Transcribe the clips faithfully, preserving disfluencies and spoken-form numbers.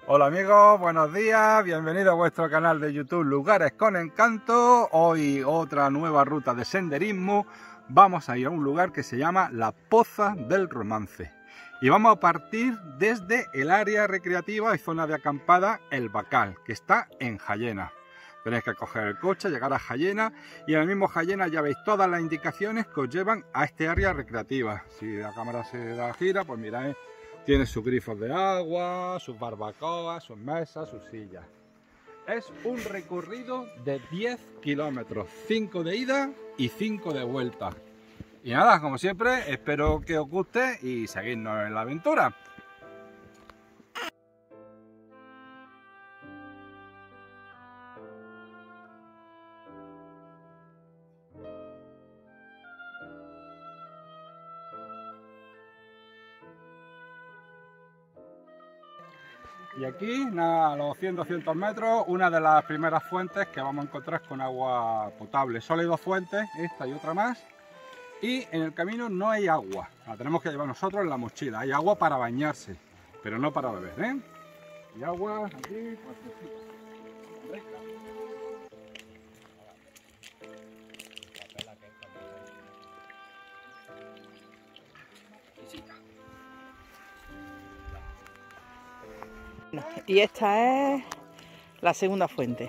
Hola amigos, buenos días, bienvenidos a vuestro canal de YouTube Lugares con Encanto. Hoy otra nueva ruta de senderismo. Vamos a ir a un lugar que se llama La Poza del Romance. Y vamos a partir desde el área recreativa y zona de acampada El Bacal, que está en Jayena. Tenéis que coger el coche, llegar a Jayena y en el mismo Jayena ya veis todas las indicaciones que os llevan a este área recreativa. Si la cámara se da gira, pues mirad, tiene sus grifos de agua, sus barbacoas, sus mesas, sus sillas. Es un recorrido de diez kilómetros, cinco de ida y cinco de vuelta. Y nada, como siempre, espero que os guste y seguidnos en la aventura. Y aquí, nada, a los cien a doscientos metros, una de las primeras fuentes que vamos a encontrar con agua potable. Solo hay dos fuentes, esta y otra más. Y en el camino no hay agua, la tenemos que llevar nosotros en la mochila. Hay agua para bañarse, pero no para beber, ¿eh? Y agua aquí, pues rica. Y esta es la segunda fuente.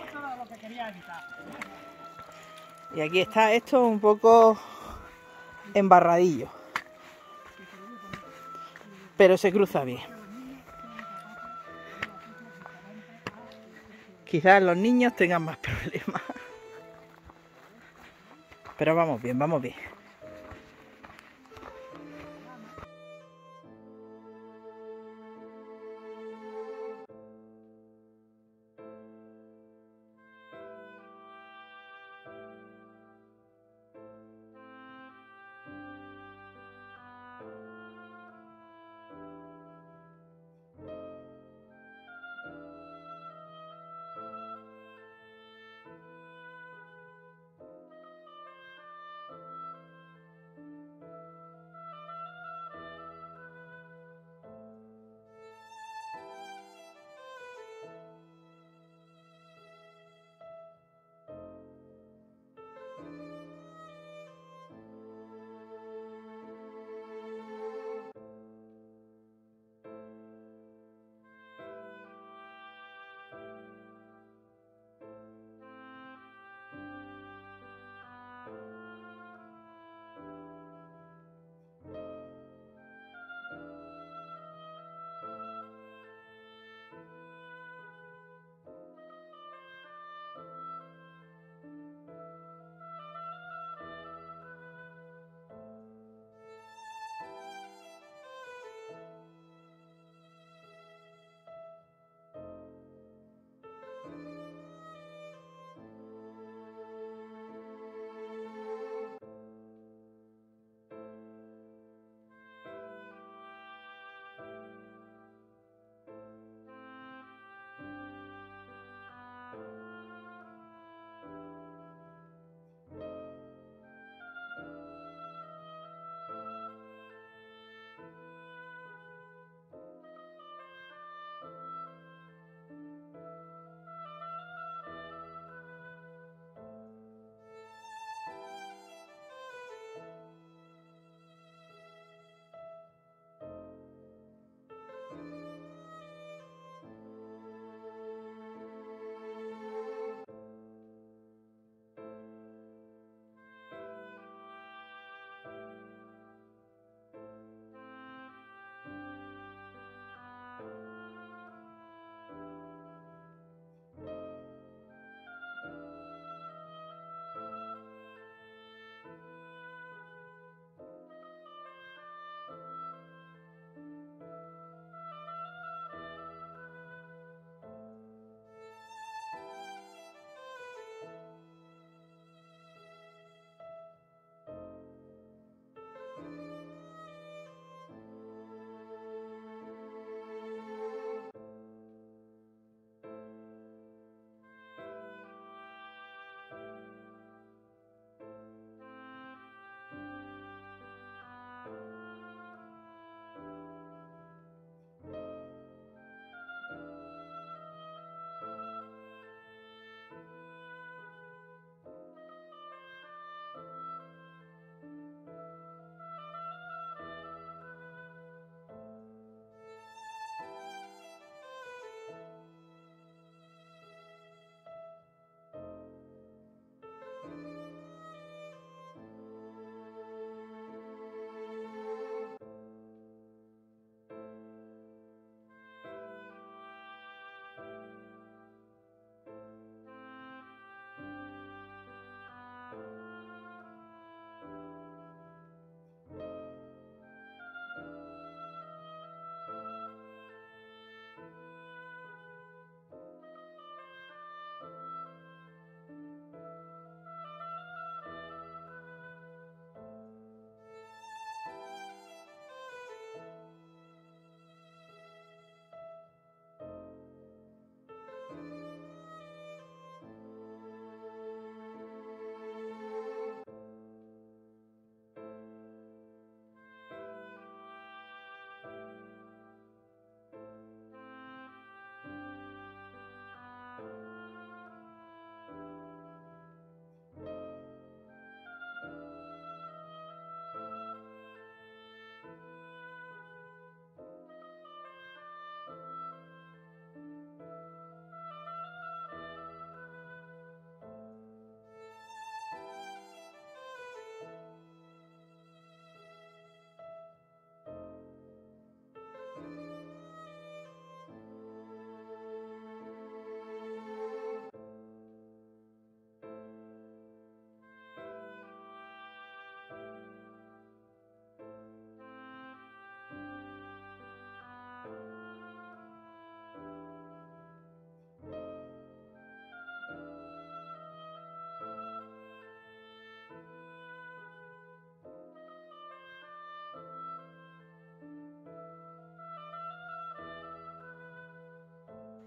Y aquí está esto un poco embarradillo, pero se cruza bien. Quizás los niños tengan más problemas, pero vamos bien, vamos bien.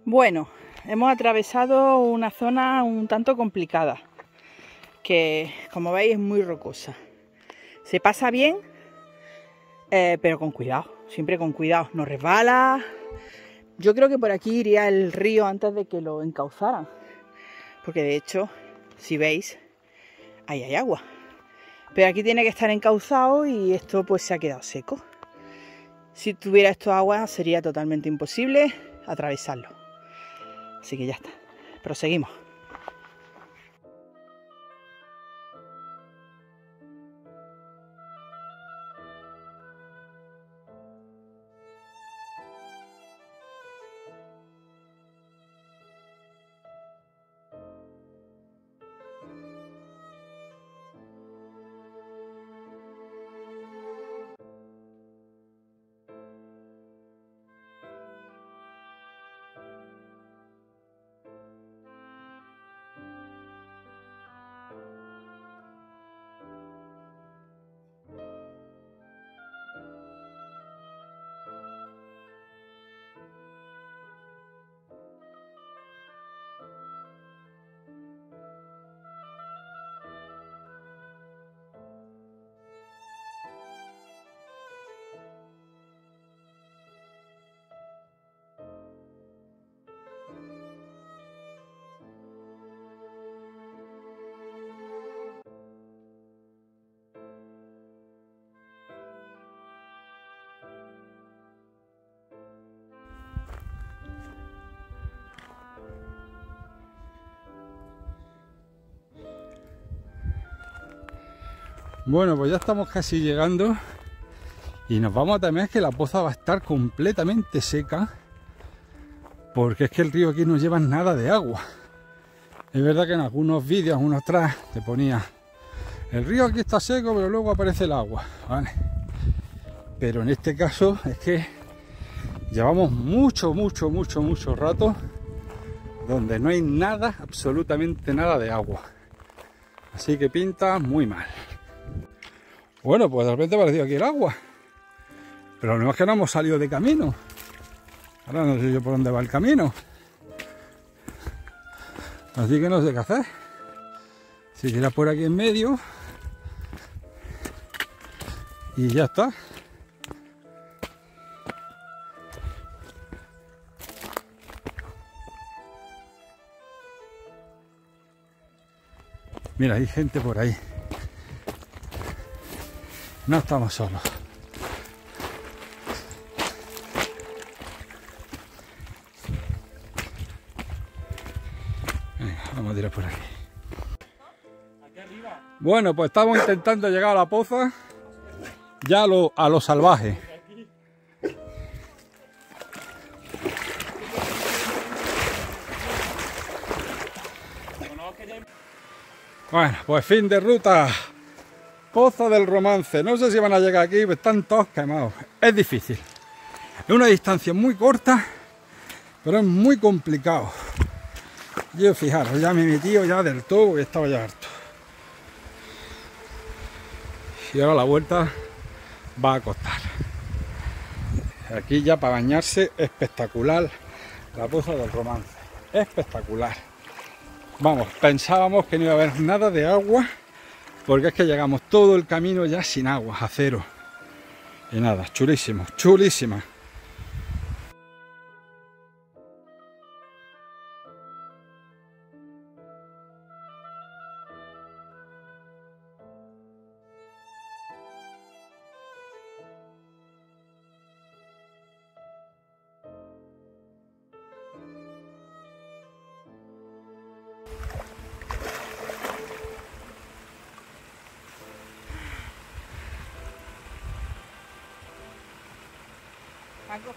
Bueno, hemos atravesado una zona un tanto complicada, que como veis es muy rocosa. Se pasa bien, eh, pero con cuidado, siempre con cuidado, no resbala. Yo creo que por aquí iría el río antes de que lo encauzaran, porque de hecho, si veis, ahí hay agua. Pero aquí tiene que estar encauzado y esto pues se ha quedado seco. Si tuviera esto agua sería totalmente imposible atravesarlo. Así que ya está, proseguimos. Bueno, pues ya estamos casi llegando y nos vamos a temer que la poza va a estar completamente seca, porque es que el río aquí no lleva nada de agua. Es verdad que en algunos vídeos, unos atrás, te ponía el río aquí está seco, pero luego aparece el agua, ¿vale? Pero en este caso es que llevamos mucho, mucho, mucho, mucho rato donde no hay nada, absolutamente nada de agua. Así que pinta muy mal. Bueno, pues de repente ha aparecido aquí el agua. Pero no es que no hemos salido de camino. Ahora no sé yo por dónde va el camino. Así que no sé qué hacer. Si tiras por aquí en medio. Y ya está. Mira, hay gente por ahí. No estamos solos. Venga, vamos a tirar por aquí. Bueno, pues estamos intentando llegar a la poza ya a lo, a lo salvaje. Bueno, pues fin de ruta. Poza del Romance. No sé si van a llegar aquí, pero están todos quemados. Es difícil. Es una distancia muy corta, pero es muy complicado. Yo, fijaros, ya me he metido ya del todo y estaba ya harto. Y ahora la vuelta va a costar. Aquí ya para bañarse, espectacular la Poza del Romance. Espectacular. Vamos, pensábamos que no iba a haber nada de agua, porque es que llegamos todo el camino ya sin agua, a cero. Y nada, chulísimo, chulísima. Paco.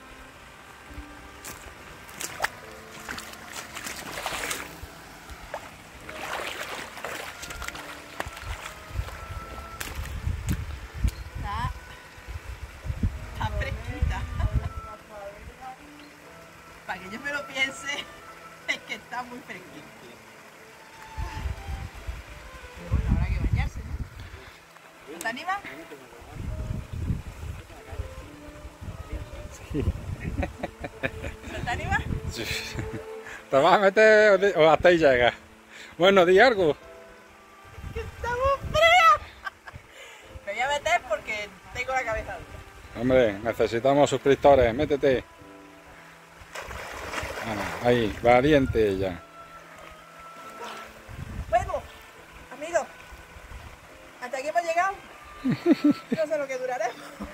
Está, está fresquita. Para que yo me lo piense, es que está muy fresquita. Pero bueno, habrá que bañarse, ¿no? ¿No te animas? Sí. ¿No te animas? ¿Te vas a meter o di- o hasta ahí llegas? Bueno, di algo. ¡Que estamos fríos! Me voy a meter porque tengo la cabeza dura. Hombre, necesitamos suscriptores, métete. Ah, ahí, valiente ella. Bueno, amigos, hasta aquí hemos llegado. No sé lo que duraremos.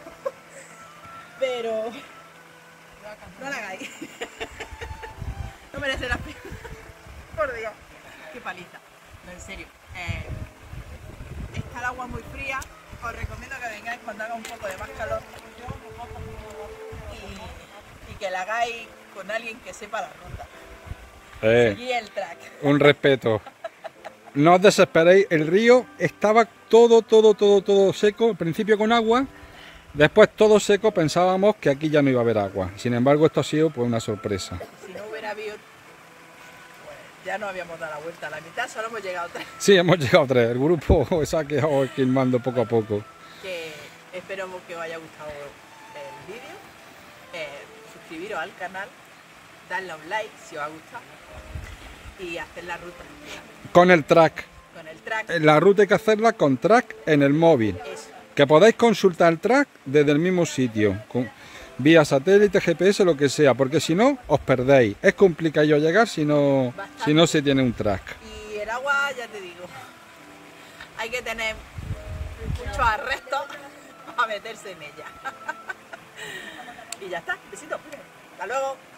Pero no la hagáis. No merece la pena. Por Dios. Qué paliza. No, en serio. Eh, está el agua muy fría. Os recomiendo que vengáis cuando haga un poco de más calor. Y, y que la hagáis con alguien que sepa la ruta. Eh, Seguí el track. un respeto. No os desesperéis, el río estaba todo, todo, todo, todo seco, al principio con agua, después todo seco, pensábamos que aquí ya no iba a haber agua. Sin embargo, esto ha sido pues una sorpresa. Si no hubiera habido, pues ya no habíamos dado la vuelta a la mitad, solo hemos llegado tres. Sí, hemos llegado tres, el grupo se ha quedado esquilmando poco a poco. Que espero que os haya gustado el vídeo. Eh, suscribiros al canal, darle a un like si os ha gustado y hacer la ruta Con el track, con el track. la ruta hay que hacerla con track en el móvil. Eso. Que podáis consultar el track desde el mismo sitio, con, vía satélite, G P S, lo que sea, porque si no, os perdéis. Es complicado llegar si no, si no se tiene un track. Y el agua, ya te digo, hay que tener muchos arrestos para meterse en ella. Y ya está, besito. Hasta luego.